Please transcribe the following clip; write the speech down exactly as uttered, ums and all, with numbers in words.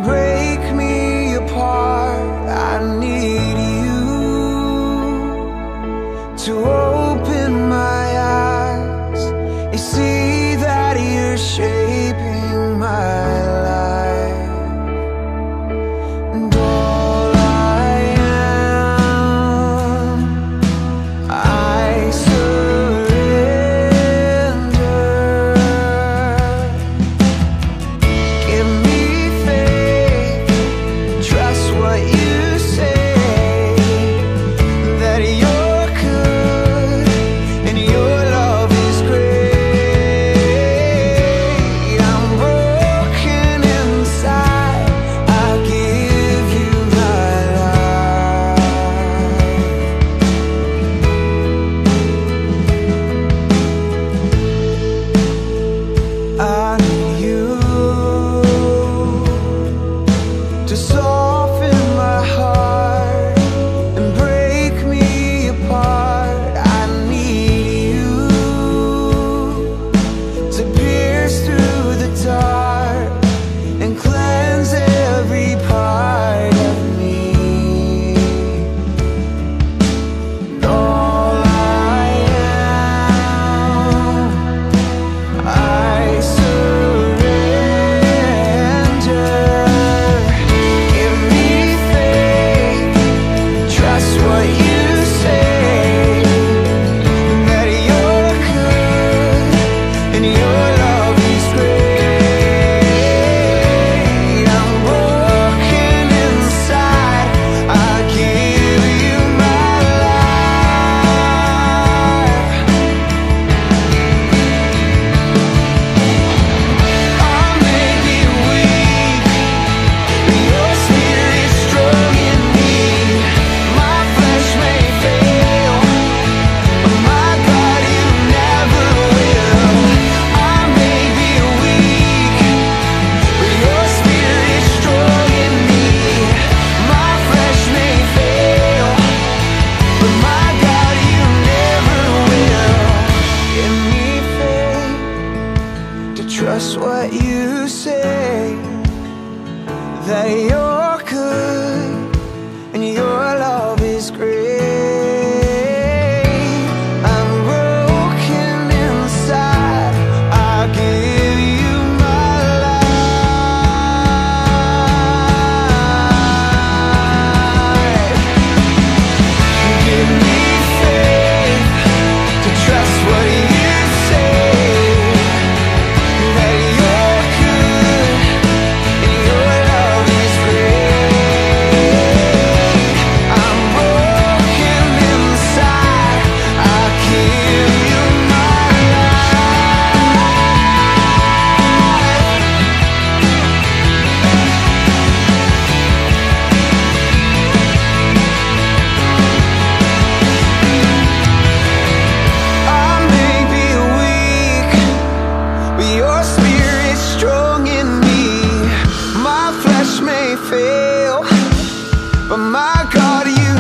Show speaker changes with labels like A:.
A: break me apart. I need you to open my eyes and see that you're shaping my life. And all I am, I surrender. Give me faith, trust what you say, that you're good and your love is great. I'm broken inside, I give you my life. I need you to soften my heart and break me apart. I need you to pierce through the dark and cleanse every part of me. And all I am, I surrender. Give me faith, trust what you say, that you're good and your love is great. I'm broken inside, I give you my life. I may be weak, but your spirit's strong in me. My flesh may fail, but my God, you never will. I may be weak, but your spirit's strong in me. My flesh may fail, but my God, you never will. Give me faith to trust what you say, that you're good and your love is great. I'm broken inside, I give you my life. Give me faith to trust what you say, that you're good and your love is great. I'm broken inside, I give you my life. I may be weak, but your spirit's strong in me. My flesh may fail, but my God, you